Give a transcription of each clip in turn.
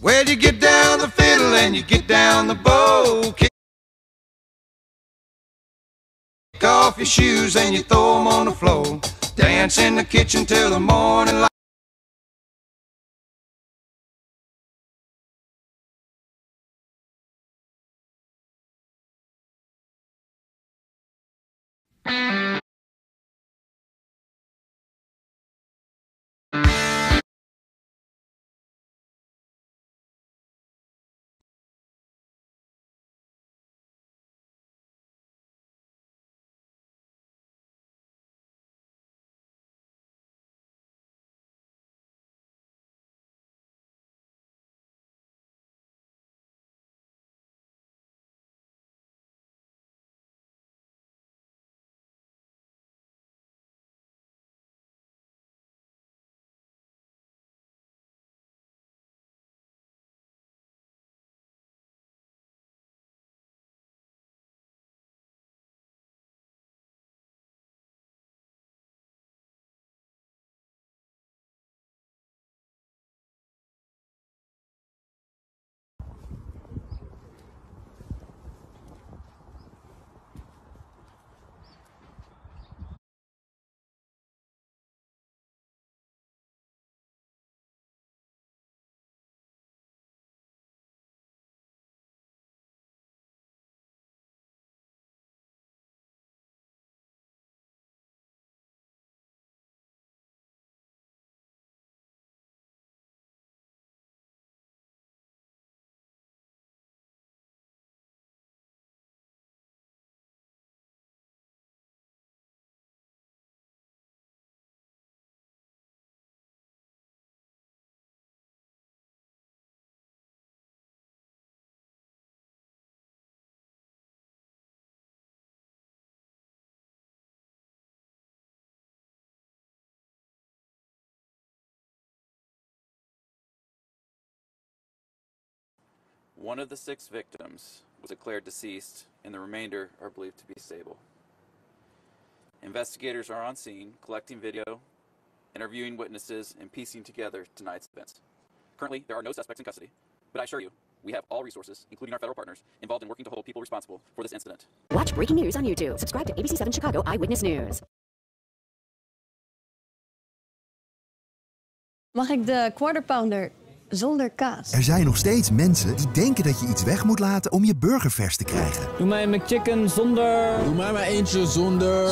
Well, you get down the fiddle and you get down the bow. Kick off your shoes and you throw them on the floor. Dance in the kitchen till the morning light. One of the 6 victims was declared deceased, and the remainder are believed to be stable. Investigators are on scene, collecting video, interviewing witnesses, and piecing together tonight's events. Currently, there are no suspects in custody, but I assure you, we have all resources, including our federal partners, involved in working to hold people responsible for this incident. Watch breaking news on YouTube. Subscribe to ABC 7 Chicago Eyewitness News. Mag ik de quarter pounder zonder kaas? Er zijn nog steeds mensen die denken dat je iets weg moet laten om je burger vers te krijgen. Doe mij een McChicken zonder... Doe mij maar eentje zonder...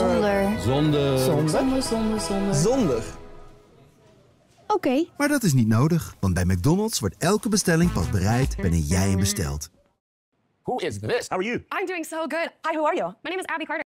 Zonder. Oké. Maar dat is niet nodig, want bij McDonald's wordt elke bestelling pas bereid wanneer jij hem bestelt. Who is this? How are you? I'm doing so good. Hi, who are you? My name is Abby Carter.